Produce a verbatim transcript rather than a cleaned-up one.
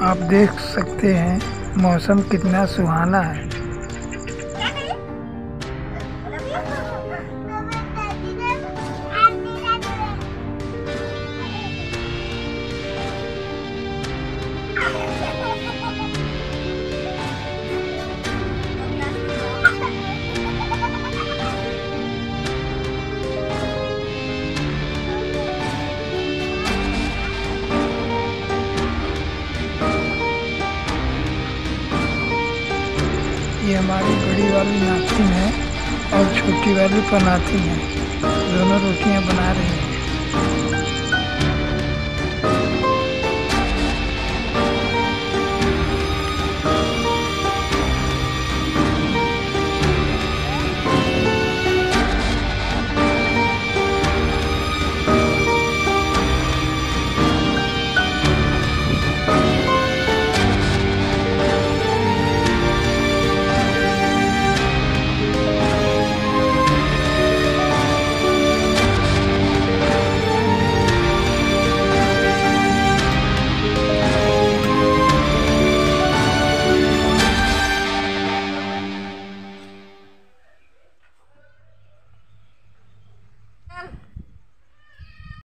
आप देख सकते हैं मौसम कितना सुहाना है। ये हमारी बड़ी वाली नातिन है और छोटी वाली पनाती है, दोनों रोटियां बना रही हैं।